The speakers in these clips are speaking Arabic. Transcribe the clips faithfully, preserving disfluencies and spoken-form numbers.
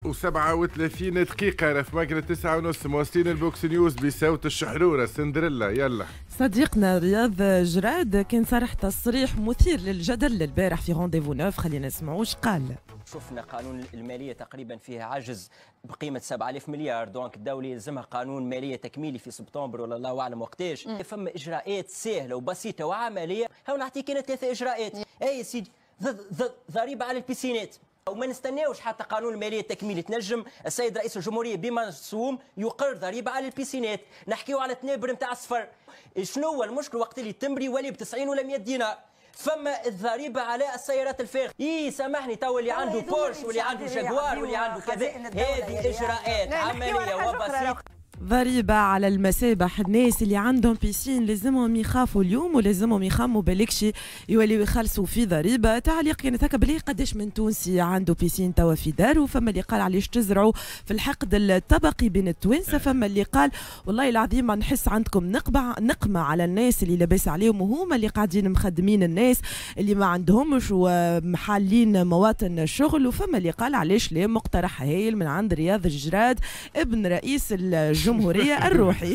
وسبعة وثلاثين دقيقة في مقرة تسعة ونص مواصلين البوكس نيوز بصوت الشحرورة سندريلا. يلا صديقنا رياض جراد كان صرح تصريح مثير للجدل البارح في رونديفو نوف، خلينا نسمعوا واش قال. شفنا قانون الماليه تقريبا فيه عجز بقيمه سبعة آلاف مليار، دونك الدوله يلزمها قانون ماليه تكميلي في سبتمبر ولا الله اعلم وقتاش. فما اجراءات سهله وبسيطه وعمليه. هاو نعطيك انا ثلاثه اجراءات. اي يا سيدي، ضريبه على البيسينات، وما نستناوش حتى قانون الماليه التكميلي. تنجم السيد رئيس الجمهوريه بمرسوم يقر ضريبه على البيسينات. نحكيو على تنابر نتاع الصفر. شنو هو المشكل وقت اللي تمري ولي ب تسعين ولا مئة دينار؟ فما الضريبه على السيارات الفارغه. اي سامحني، تو اللي عنده بورش واللي عنده جاكوار واللي عنده كذا، هذه اجراءات عمليه وبسيطه. ضريبة على المسابح. الناس اللي عندهم بيسين لازمهم يخافوا اليوم ولازمهم يخموا بالكشي يوليو يخلصوا في ضريبة. تعليق كانت هكا بلي قداش من تونسي عنده بيسين توا في داره، فما اللي قال علاش تزرعوا في الحقد الطبقي بين التوانسة، فما اللي قال والله العظيم ما نحس عندكم نقمة نقمة على الناس اللي لاباس عليهم وهما اللي قاعدين مخدمين الناس اللي ما عندهمش ومحالين مواطن الشغل، وفما اللي قال علاش لا مقترح هايل من عند رياض الجراد ابن رئيس الجمهورية الجمهورية الروحي.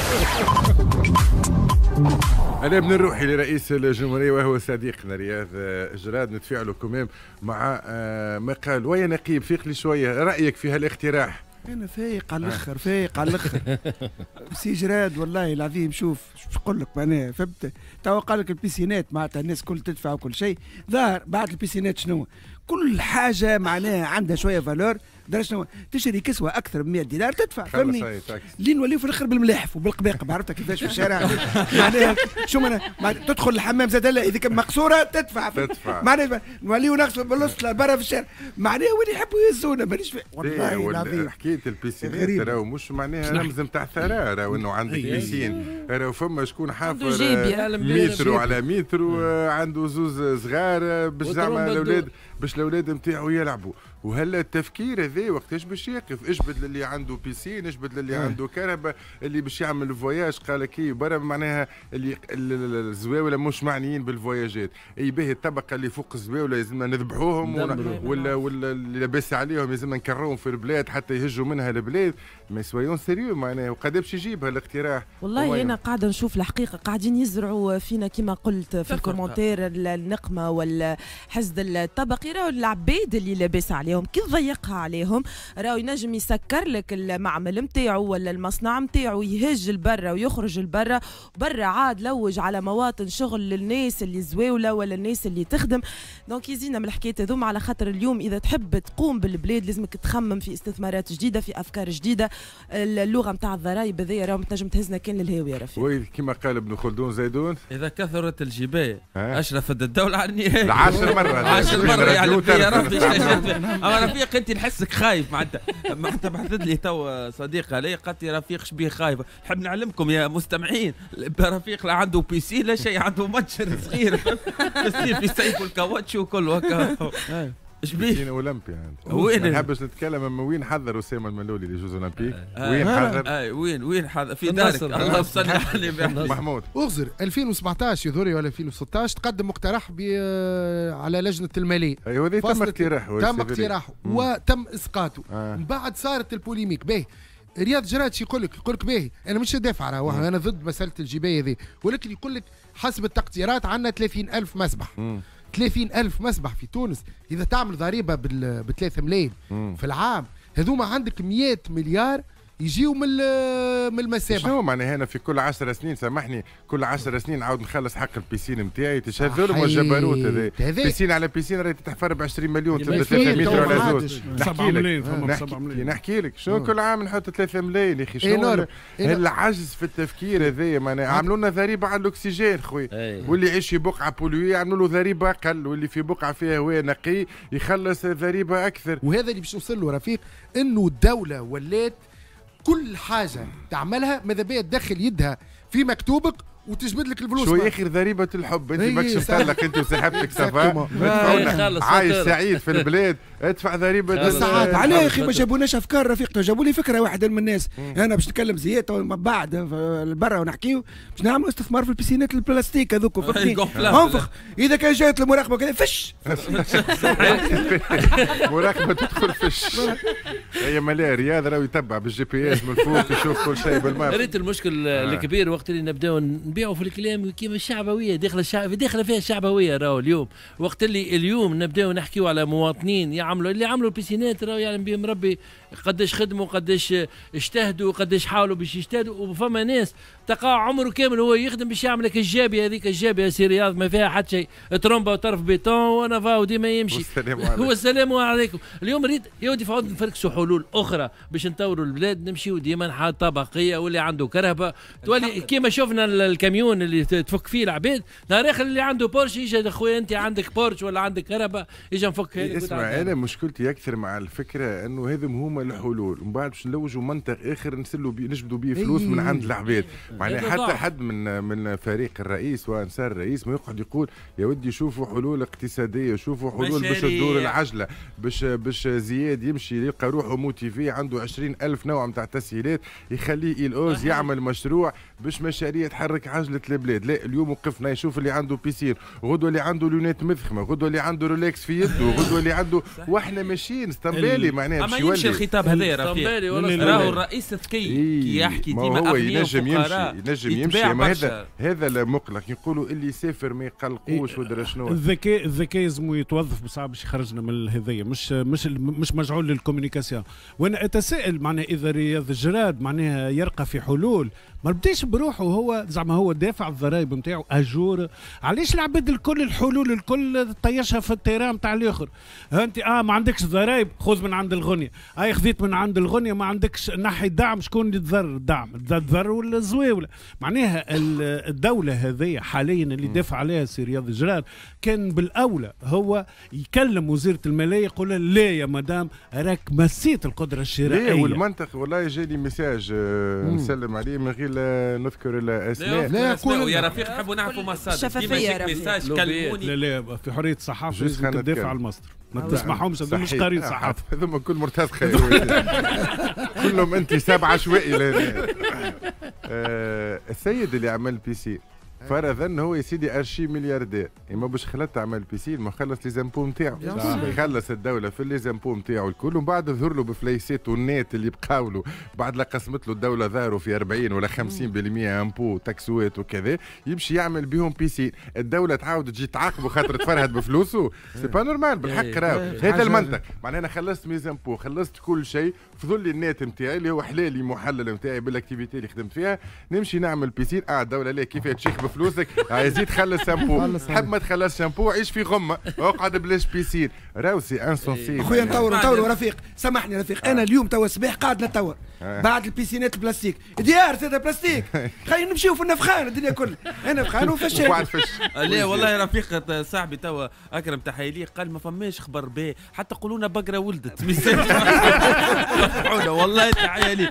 أنا ابن الروحي لرئيس الجمهورية وهو صديقنا رياض جراد. نتفاعلوا كمان مع ما قال. ويا نقيب فيق لي شوية، رأيك في هالاقتراح؟ أنا فايق على الآخر، فايق على الآخر. سي جراد والله العظيم، شوف شو نقول لك معناها، فهمت؟ توا قال لك البيسينات معناتها الناس كل تدفع وكل شيء، ظهر بعد البيسينات شنو؟ كل حاجة معناها عندها شوية فالور. درجة شنو؟ تشري كسوة أكثر من مئة دينار تدفع، فهمني؟ اللي نوليو في الآخر بالملاحف وبالقباقب، عرفتها كيفاش في الشارع. معناها شو معناها تدخل الحمام زاد لا، إذا كان مقصورة تدفع تدفع معناها نوليو نقص بالوسط برا في الشارع، معناها وين يحبوا يهزونا مانيش والله العظيم. حكاية البيسينات راهو مش معناها رمز نتاع ثراء، راهو إنه عندك بيسين، راهو فما شكون حافر متر على متر وعنده زوز صغار باش زعما الأولاد باش الأولاد نتاعو يلعبوا. وهلا التفكير هذا وقتاش باش يقف؟ اجبد للي عنده بيسين، اجبد للي عنده كهرباء، اللي باش يعمل فواياج قال لك اي برا معناها اللي الزواوله مش معنيين بالفواياجات. اي باهي الطبقه اللي فوق الزواوله لازمنا نذبحوهم، ولا ولا اللي لاباس عليهم لازمنا نكرروهم في البلاد حتى يهجوا منها البلاد. ما سويون سيريو معناها. وقد باش يجيبها الاقتراح؟ والله انا قاعده نشوف الحقيقه قاعدين يزرعوا فينا كما قلت في الكومنتير النقمه والحسد الطبقي. راهو العباد اللي لاباس عليهم كي تضيقها عليهم راهو ينجم يسكر لك المعمل نتاعو ولا المصنع نتاعو، يهج لبرا ويخرج لبرا، برا عاد لوج على مواطن شغل للناس اللي زواوله ولا الناس اللي تخدم. دونك يزينا من الحكايات هذوما، على خاطر اليوم اذا تحب تقوم بالبلاد لازمك تخمم في استثمارات جديده، في افكار جديده. اللغه نتاع الضرائب هذيا راهو تنجم تهزنا كان للهاويه رفيق. وي كما قال ابن خلدون زيدون، اذا كثرت الجبايه اشرفت الدوله على النهايه. العشر مرات عشر مرات يعني يا ربي. اما رفيق انت نحسك خايف معناتها. معناتها بعثت لي تو صديق علي قالت لي رفيق شبيه خايف. نحب نعلمكم يا مستمعين، رفيق لا عنده بي سي لا شيء، عنده متجر صغير في سيف الكاوتش وكل هكا. بيسين اولمبي يعني. وين ما نحبش نتكلم، اما وين حضر اسامه الملولي لجوز اولمبيك؟ وين حضر؟ اي وين وين حضر؟ في دارك. الله يصلي عليه محمود. اغزر ألفين وسبعطاش يظهر ولا ألفين وستطاش تقدم مقترح على لجنه الماليه. ايوه هذا تم اقتراحه. تم اقتراحه وتم اسقاطه. آه. من بعد صارت البوليميك. باهي رياض جراد يقول لك يقول لك باهي انا مش دافع راهو انا ضد مساله الجبايه هذه، ولكن يقول لك حسب التقديرات عندنا ثلاثين ألف مسبح. مم. ثلاثين ألف مسبح في تونس، إذا تعمل ضريبة ب ثلاثة ملايين في العام، هذوما عندك مئة مليار يجيو من من المسابح. شنو معناها هنا في كل عشر سنين سامحني كل عشر سنين عاود نخلص حق البيسين نتاعي؟ تشهدوا والجبروت هذا بيسين على بيسين راهي تتحفر ب عشرين مليون تبدا ثلاثة متر على زوج. نحكي لك نحكي, نحكي لك شنو كل عام نحط ثلاثة ملايين يا اخي. شنو العجز في التفكير هذايا؟ معناها عملوا لنا ضريبه على الاكسجين خويا، واللي يعيش في بقعه بولوي عملوا له ضريبه اقل، واللي في بقعه فيها هواء نقي يخلص ضريبه اكثر. وهذا اللي باش نوصل له رفيق، انه الدوله ولات كل حاجه تعملها ماذا بيها تدخل يدها في مكتوبك وتجبد لك الفلوس. شو يا اخي ضريبه الحب؟ انت ماكش مطلق انت وصاحبتك صفاء عايش سعيد في البلاد، ادفع ضريبه الساعات. علاه يا اخي ما جابوناش افكار رفيق؟ جابوا لي فكره واحده من الناس. انا باش نتكلم زياد من بعد برا ونحكيو باش نعملوا استثمار في البيسينات البلاستيك هذوك فهمتني؟ انفخ اذا كان جات المراقبه كذا فش مراقبه تدخل فش. هي مالها رياض راهو يتبع بالجي بي اس من فوق يشوف كل شيء بالماء. ريت المشكل الكبير وقت اللي نبداو نبيعوا في الكلام كيما الشعبويه داخله الشعب داخله فيها الشعبويه راهو اليوم. وقت اللي اليوم نبداو نحكيو على مواطنين يعملوا اللي عملوا البيسينات راهو يعلم بهم ربي قداش خدموا قداش اجتهدوا قداش حاولوا باش يجتهدوا. وفما ناس تقع عمره كامل هو يخدم باش يعمل لك الجابيه هذيك الجابيه يا سي رياض ما فيها حتى شيء ترومبا وطرف بيتون وانا فاو ديما يمشي. هو السلام عليكم. اليوم نريد يا ودي فعود نفركسوا حلول اخرى باش نطوروا البلاد نمشيو ديما حال طبقيه واللي عنده كرهبه تولي كيما شفنا الكاميون اللي تفك فيه العباد نهار اخر اللي عنده بورش يجي خويا انت عندك بورش ولا عندك كرهبه يجي نفك. اسمع انا مشكلتي اكثر مع الفكره انه هذم هما الحلول ومن بعد باش نلوجوا منطق اخر نسلوا بي نجبدوا به فلوس من عند العباد. معناها حتى حد من من فريق الرئيس وانصار الرئيس ما يقعد يقول يا ودي شوفوا حلول اقتصاديه شوفوا حلول باش تدور العجله باش باش زياد يمشي يلقى روحه موتيفي عنده عشرين ألف نوع نتاع تسهيلات يخليه الأوز يعمل مشروع باش مشاريع تحرك عجله البلاد. لا اليوم وقفنا يشوف اللي عنده بيسين غدوه اللي عنده لونات مذخمه غدوه اللي عنده رولكس في يده غدوه اللي عنده واحنا ماشيين استنبالي معناها اما يمشي الخطاب هذا راهو الرئيس الذكي كي يحكي ديما هو ينجم يمشي ينجم يمشي ما هذا هذا المقلق يقولوا اللي يسافر ما يقلقوش ودرا شنو. الذكاء الذكاء لازم يتوظف بصعب باش يخرجنا من هذيا مش مش مش مجعول للكوميونيكاسيون. وانا اتساءل معناها اذا رياض الجراد معناها يرقى في حلول ما بديش بروحه هو زعما هو دافع الضرائب نتاعو اجور علاش العباد الكل الحلول الكل طيشها في التيران نتاع الاخر. انت اه ما عندكش ضرائب خذ من عند الغنيه هاي خذيت من عند الغنيه ما عندكش نحي دعم شكون اللي تضر الدعم تضر ولا الزواوله. معناها الدوله هذه حاليا اللي دافع عليها سي رياض الجراد كان بالاولى هو يكلم وزيره الماليه يقول لا يا مدام راك مسيت القدره الشرائيه. والمنطق والله جاني ميساج نسلم عليه من غير لا نذكر الاسماء. لا يقول يا رفيق نحبوا نعرفوا مصادر شفافيه ميساج كلموني. لا لا في حريه الصحافه لازم تدافع على المصدر ما تسمعهمش هذول مش قارين صحافه هذوما كل مرتزقه كلهم انتساب عشوائي. آه السيد اللي عمل بي سي فرضا هو يا سيدي ارشي ملياردير اما باش خلت تعمل بيسين ما خلص لي زامبو نتاعو خلص الدوله في لي زامبو نتاعو الكل ومن بعد ظهر له بفليسات والنات اللي بقاو له بعد لا قسمت له الدوله ظهروا في أربعين ولا خمسين بالمئة امبو تاكسوات وكذا يمشي يعمل بهم بيسين. الدوله تعاود تجي تعاقبه خاطر تفرهد بفلوسه سي با نورمال بالحق راهو هذا المنطق. معناها انا خلصت مي زامبو خلصت كل شيء فضل لي النات نتاعي اللي هو حلالي محلل نتاعي بالاكتيفيتي اللي خدمت فيها نمشي نعمل بيسين. اه الدوله لا كيف تشيخ بفلوسك يزيد خلص شامبو حب ما تخلص شامبو عيش في غمه اقعد بلاش بيسين راهو سي انسونسيبل. اخويا نطور نطور رفيق سامحني رفيق انا اليوم توا الصباح قاعد نتطور بعد البيسينات البلاستيك ديار زاد بلاستيك خلينا نمشيو في النفخان الدنيا كلها انا نفخان وفشل. لا والله يا رفيق صاحبي توا اكرم تحيلي قال ما فماش خبر به حتى قولوا لنا بقره ولدت والله تحيلي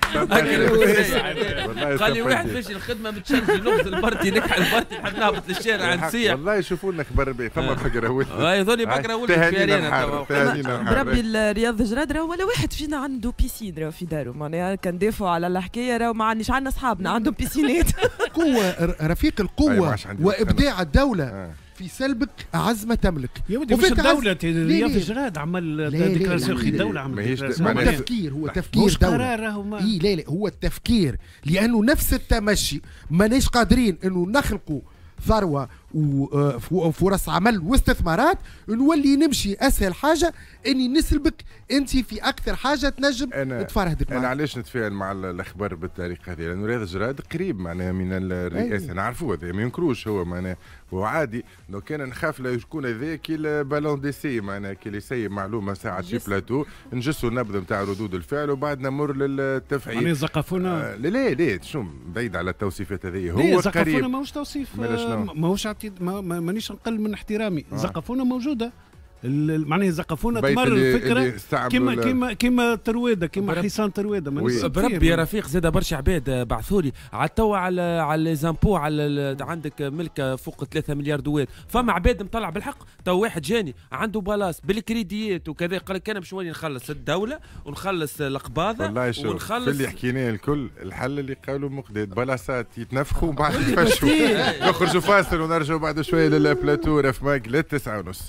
قال لي واحد ماشي الخدمه متشنجي لغز البرتي نكحل البرتي حد نهبط للشارع نسيح والله يشوفوا لنا خبر به فما بقره ولدت هاي ذولي بقره ولدت في ارينا بربي الرياض الجراد راهو ولا واحد فينا عنده بيسين راهو في داره معناها كان دافعوا على الحكايه راهو ما عندناش عندنا اصحابنا عندهم بيسينات. قوه رفيق القوه وابداع الدوله في سلبك اعز ما تملك. يا ودي مش الدولة رياض الجراد عمل ديكلاراسيون خي الدولة عمل ديكلاراسيون. هو تفكير هو تفكير دولة اي لا لا هو التفكير لانه نفس التمشي ماناش قادرين انه نخلقوا ثروه وفرص عمل واستثمارات نولي نمشي اسهل حاجه اني نسلبك انت في اكثر حاجه تنجم تفرهدك. انا علاش نتفاعل مع الاخبار بالطريقه هذه لانه رياض الجراد قريب معناها من الرئاسه نعرفوه هذا ما ينكروش هو معناها وعادي لو كان نخاف لا يكون هذا كي البالون دي سي معناها كي اللي يسيب معلومه ساعه في بلاتو نجسوا النبض نتاع ردود الفعل وبعد نمر للتفعيل. يعني زقفونا آه لا لا لا شو بعيد على التوصيفات هذه هو قريب. زقفونا ماهوش توصيف ماهوش ما مانيش نقل من احترامي. آه. زقفونا موجوده معناها يزقفونا تمرر الفكره كيما كيما كيما ترويده كيما حصان ترويده. بربي يا رفيق زاد برشا عباد بعثوا لي على توا على على لي زامبو على عندك ملكه فوق ثلاثة مليار دوات. فما عباد مطلع بالحق تو واحد جاني عنده بالاس بالكريديات وكذا قال لك انا باش نولي نخلص الدوله ونخلص القباضه والله شوف ونخلص في اللي حكيناه الكل الحل اللي قالوا مقداد بلاصات يتنفخوا وبعد يتفشوا. نخرجوا فاصل ونرجعوا بعد شويه للبلاتو رف ماك للتسعة ونص.